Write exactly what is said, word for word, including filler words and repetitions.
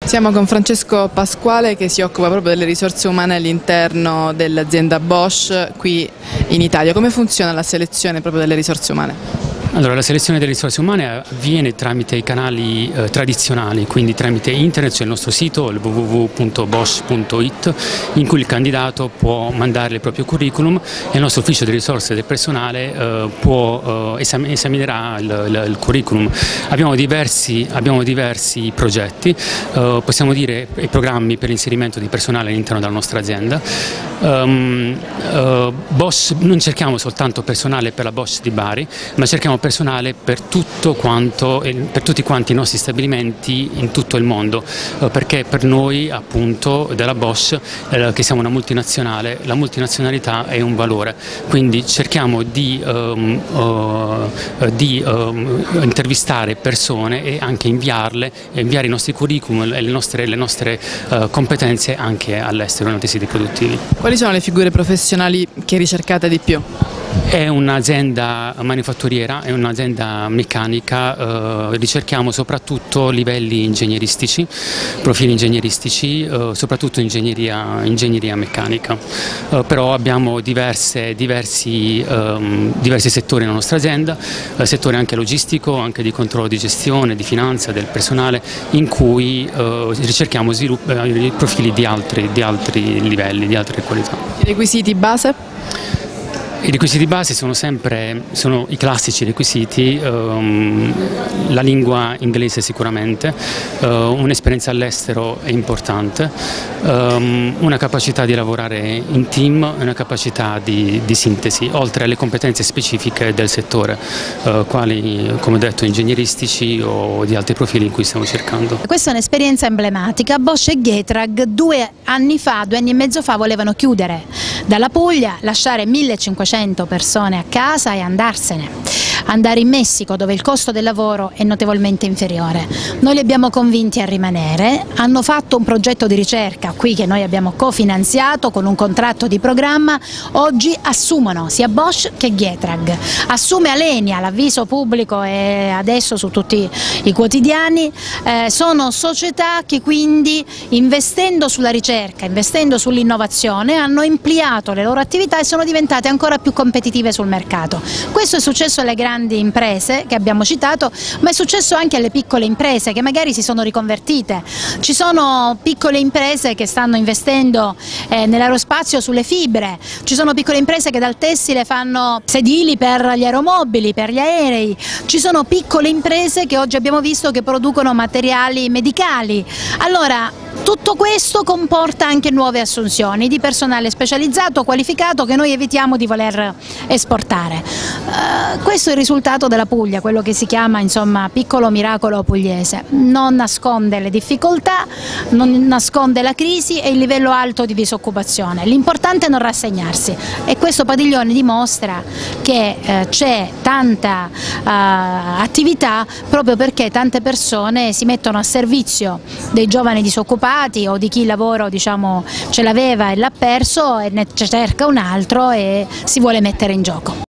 Siamo con Francesco Pasquale che si occupa proprio delle risorse umane all'interno dell'azienda Bosch qui in Italia. Come funziona la selezione proprio delle risorse umane? Allora, la selezione delle risorse umane avviene tramite i canali eh, tradizionali, quindi tramite internet, c'è il nostro sito, il w w w punto bosch punto it, in cui il candidato può mandare il proprio curriculum e il nostro ufficio delle risorse del personale eh, può, eh, esam esaminerà il, il, il curriculum. Abbiamo diversi, abbiamo diversi progetti, eh, possiamo dire i programmi per l'inserimento di personale all'interno della nostra azienda. Um, uh, Bosch, non cerchiamo soltanto personale per la Bosch di Bari, ma cerchiamo personale per, tutto quanto, per tutti quanti i nostri stabilimenti in tutto il mondo, uh, perché per noi appunto della Bosch, eh, che siamo una multinazionale, la multinazionalità è un valore, quindi cerchiamo di, um, uh, di um, intervistare persone e anche inviarle, inviare i nostri curriculum e le nostre, le nostre uh, competenze anche all'estero, nei siti produttivi. Quali sono le figure professionali che ricercate di più? È un'azienda manifatturiera, è un'azienda meccanica, eh, ricerchiamo soprattutto livelli ingegneristici, profili ingegneristici, eh, soprattutto ingegneria, ingegneria meccanica, eh, però abbiamo diverse, diversi, ehm, diversi settori nella nostra azienda, eh, settore anche logistico, anche di controllo di gestione, di finanza, del personale, in cui eh, ricerchiamo sviluppo, eh, profili di altri, di altri livelli, di altre qualità. I requisiti base? I requisiti base sono sempre sono i classici requisiti, um, la lingua inglese sicuramente, uh, un'esperienza all'estero è importante, um, una capacità di lavorare in team e una capacità di, di sintesi, oltre alle competenze specifiche del settore, uh, quali come ho detto ingegneristici o di altri profili in cui stiamo cercando. Questa è un'esperienza emblematica. Bosch e Getrag due anni fa, due anni e mezzo fa volevano chiudere dalla Puglia, lasciare millecinquecento persone a casa e andarsene, andare in Messico dove il costo del lavoro è notevolmente inferiore. Noi li abbiamo convinti a rimanere, hanno fatto un progetto di ricerca qui che noi abbiamo cofinanziato con un contratto di programma, oggi assumono sia Bosch che Getrag, assume Alenia, l'avviso pubblico è adesso su tutti i quotidiani, eh, sono società che quindi investendo sulla ricerca, investendo sull'innovazione hanno ampliato le loro attività e sono diventate ancora più competitive sul mercato. Questo è successo alle grandi imprese che abbiamo citato, ma è successo anche alle piccole imprese che magari si sono riconvertite. Ci sono piccole imprese che stanno investendo eh, nell'aerospazio sulle fibre, ci sono piccole imprese che dal tessile fanno sedili per gli aeromobili, per gli aerei, ci sono piccole imprese che oggi abbiamo visto che producono materiali medicali. Allora, tutto questo comporta anche nuove assunzioni di personale specializzato, qualificato, che noi evitiamo di voler esportare. Uh, questo è il risultato della Puglia, quello che si chiama insomma piccolo miracolo pugliese. Non nasconde le difficoltà, non nasconde la crisi e il livello alto di disoccupazione. L'importante è non rassegnarsi e questo padiglione dimostra che uh, c'è tanta uh, attività proprio perché tante persone si mettono a servizio dei giovani disoccupati o di chi il lavoro diciamo, ce l'aveva e l'ha perso e ne cerca un altro e si vuole mettere in gioco.